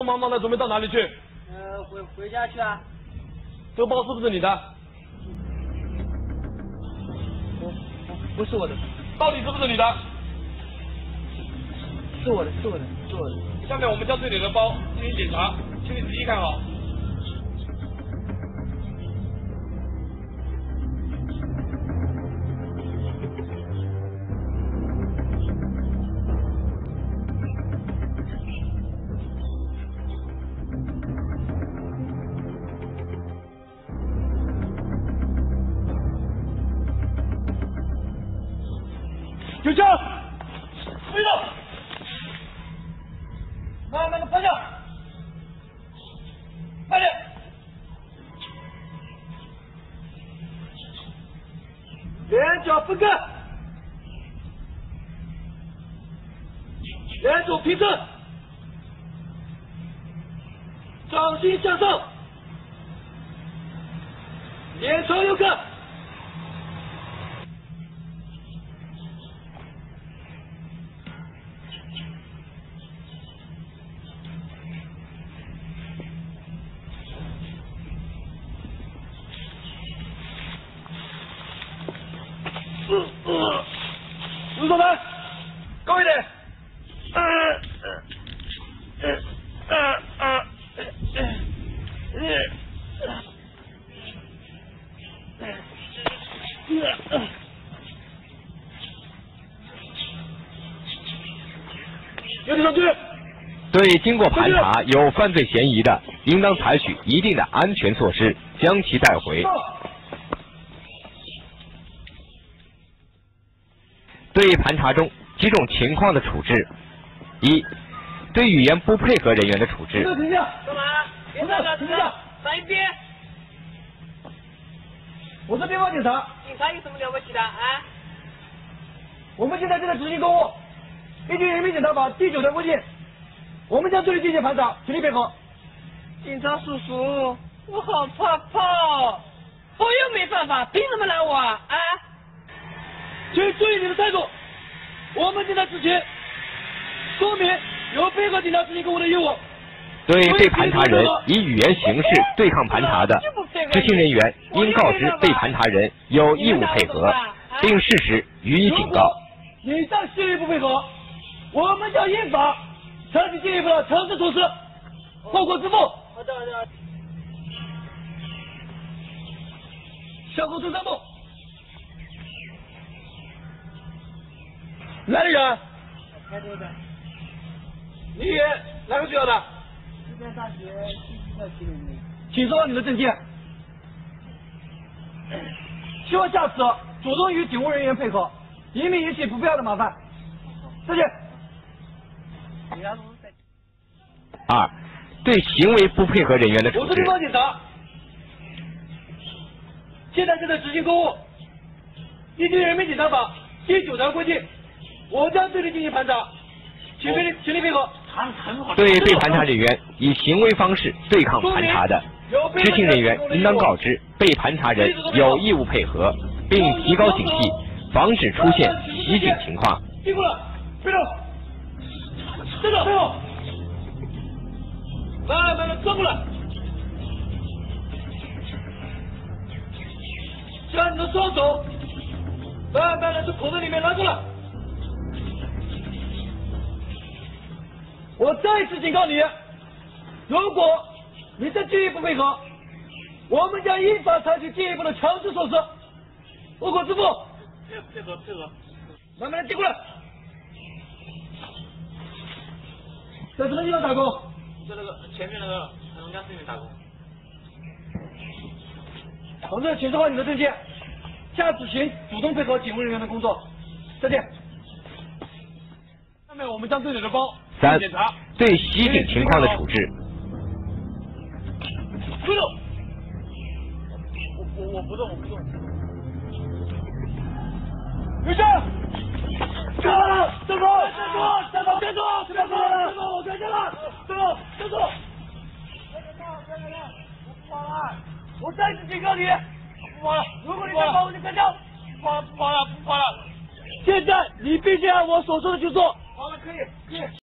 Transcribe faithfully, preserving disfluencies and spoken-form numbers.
忙忙的，准备到哪里去？ 呃，回回家去啊。 这个包是不是你的？ 不不是我的， 到底是不是你的？ 是我的，是我的，是我的。 下面我们将对你的包进行检查，请你仔细看好。举枪！飞动！慢慢的方向，慢点！两脚分开，两手平正，掌心向上，脸朝右看。入座门，高一点。呃呃呃呃呃有请上去。 对经过盘查有犯罪嫌疑的，应当采取一定的安全措施，将其带回。对盘查中几种情况的处置：一、对语言不配合人员的处置。 停下！ 干嘛？别站着，停下！站一边！ 我是边防警察。 警察有什么了不起的啊？ 我们现在正在执行公务，依据人民检察法第九条规定，我们将对你进行盘查，请你配合。 警察叔叔，我好怕怕，我又没犯法，凭什么拦我啊？啊？ 请注意你的态度，我们正在执行，说明有配合警察执行公务的义务。 对被盘查人以语言形式对抗盘查的，执行人员应告知被盘查人有义务配合，并适时予以警告。 你再示意不配合，我们将依法采取进一步的强制措施，后果自负。 好的好的。 向后退三步。哪里人？ 开车的。 你哪个学校的？ 西边大学西区的七零零。 请收好你的证件。希望下次主动与警务人员配合，以免引起不必要的麻烦。再见。 二、对行为不配合人员的处置。 我是边防警察，现在正在执行公务，依据人民检察法第九条规定，我将对你进行盘查，请配请你配合。 对被盘查人员以行为方式对抗盘查的，执行人员应当告知被盘查人有义务配合，并提高警惕，防止出现袭警情况。 进过来，别动，站住，站住，慢慢的转过来，将你的双手慢慢的从口袋里面拿出来。我再次警告你，如果你再进一步配合，我们将依法采取进一步的强制措施，后果自负。 配合配合。 慢慢的接过来。在什么地方打工？ 在那个前面那个黑龙江市里面打工。 同志，请收好你的证件，下次请主动配合警务人员的工作。再见。下面我们将对你的包三、 检查。 对袭警情况的处置。 不动。 我我我不动，我不动。 有事。站住！站住！站住！站住！站住！站住！站住！我看见了！站住！站住！别敢动！别敢动！我不跑了！我再次警告你，不跑了！如果你再跑，我就干掉！ 不跑了，不跑了，不跑了！ 现在你必须按我所说的去做。 好了，可以，可以。